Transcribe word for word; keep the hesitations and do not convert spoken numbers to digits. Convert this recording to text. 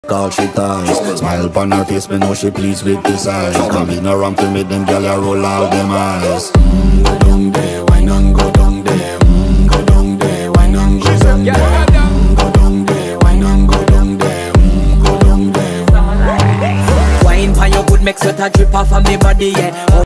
All she ties, smile upon her face, me know she pleased with this eyes. Coming around to make them gyal a roll out them eyes. Mm, go down there, why not go down there? Mm, go down there, why not go down there? Mm, go down there, why not go down there? Mm, go down there. Wine for your good make sweat a drip off of me body, yeah.